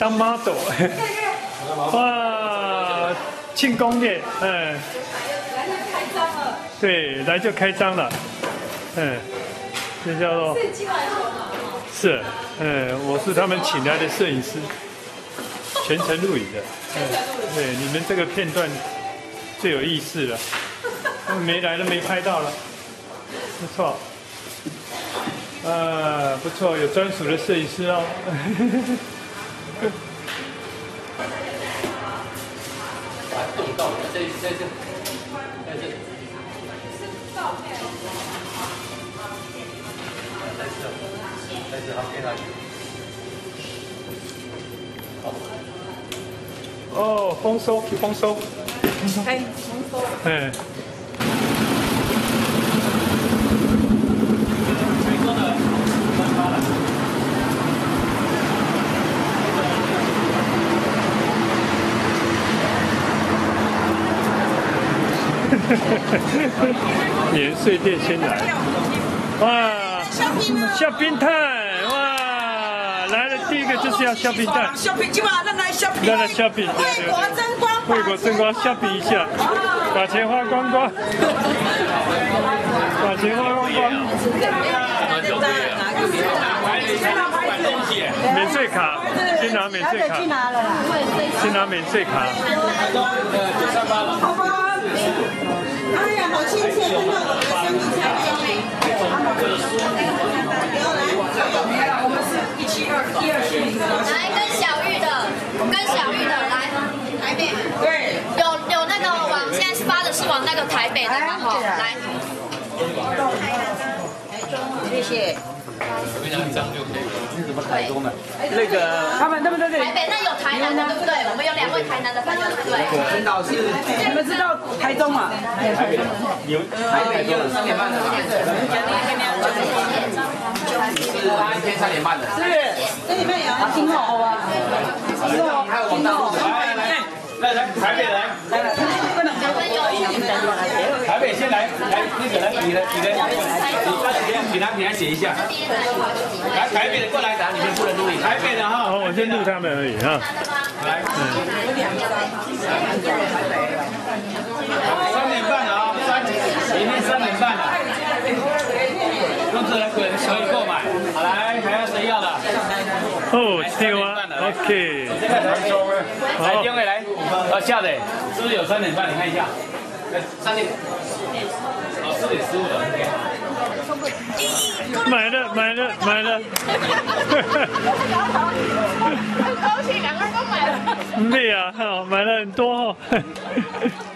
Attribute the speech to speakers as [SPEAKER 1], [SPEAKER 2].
[SPEAKER 1] 当 model， 哇，庆功宴，嗯，
[SPEAKER 2] 来就开张了，
[SPEAKER 1] 对，来就开张了，嗯，这叫做是，我是他们请来的摄影师，全程录影的，对，你们这个片段最有意思了，他们没来都没拍到了，不错。不错，有专属的摄影师哦。
[SPEAKER 3] 动到在这，在这，好，给他。
[SPEAKER 1] 哦，丰收，丰收。
[SPEAKER 2] 哎，丰收。
[SPEAKER 1] 哎。免税店先来，哇！削冰炭，哇！来了第一个就是要削冰炭。
[SPEAKER 2] 削冰，今晚咱来削冰。
[SPEAKER 1] 咱来削冰，
[SPEAKER 2] 为国争光，
[SPEAKER 1] 为国争光，削冰一下，把钱花光光，把钱花光光。免税卡，先拿免税卡，先拿免税卡。
[SPEAKER 2] 好吧。哎呀，好亲切，真的，我的生意才我们是172
[SPEAKER 4] 来跟小玉的来台北，
[SPEAKER 2] 对，
[SPEAKER 4] 有那个往现在发的是往那个台北的嘛哈，来，
[SPEAKER 2] 谢谢。
[SPEAKER 3] 我跟你讲，一张就可以了。你怎么台中的？
[SPEAKER 2] 那个他们对不对？
[SPEAKER 4] 台北那有台南的对不对？我们有2位台南的朋友对不对？
[SPEAKER 2] 陈导师，你们知道台中吗？
[SPEAKER 3] 台北有3点半的吧？一天3点半的。
[SPEAKER 2] 是，3点半有。挺好啊。
[SPEAKER 3] 还有往大陆的。来，台北来。台北先来，那个来，你来写一下。来，台北的过来，你们不能录影。台北的哈，
[SPEAKER 1] 好，我先录他们而已哈。
[SPEAKER 3] 来，3点半的啊，明天3点半的。用这来可以购买。好，来，还要谁要的？
[SPEAKER 1] 哦，对吗 ？OK。
[SPEAKER 3] 台中的来，下的，是不是有3点半？你看一下。3点。哦，4点15的。
[SPEAKER 1] 买了。
[SPEAKER 4] 很高兴，2个人都买了。
[SPEAKER 1] 对呀，买了很多哦。